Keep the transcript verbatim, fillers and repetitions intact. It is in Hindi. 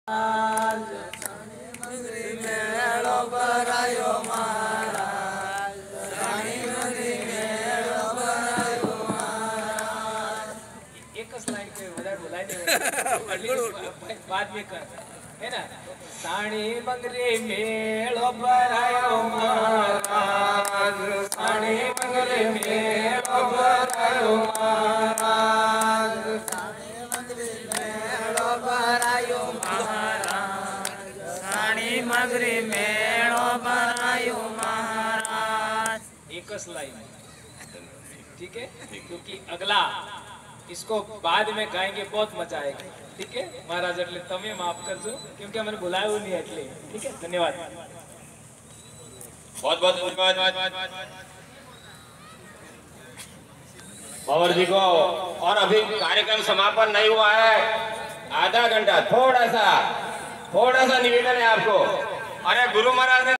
मेलो भरायो महाराज, रानी मंदिर मेलो भरायो महाराज। एक लाइन पे उधर बुलाए थे बाद में कर है ना। साणी मंगरी मेलो भरायो महाराज, साणी मंगरी मेलो भरायो महाराज, साणी मंगरी मेलो भरायो महाराज, साणी मंगरी मेलो भरायो महाराज। एक लाइन ठीक है, क्योंकि अगला इसको बाद में गाएंगे, बहुत मजा आएगी। ठीक है महाराज, એટલે તમે માફ કરજો क्योंकि मैंने बुलाया नहीं એટલે। ठीक है, धन्यवाद। बहुत बहुत धन्यवाद बाबर जी को। और अभी कार्यक्रम समापन नहीं हुआ है, आधा घंटा थोड़ा सा थोड़ा सा निवेदन है आपको। अरे गुरु महाराज ने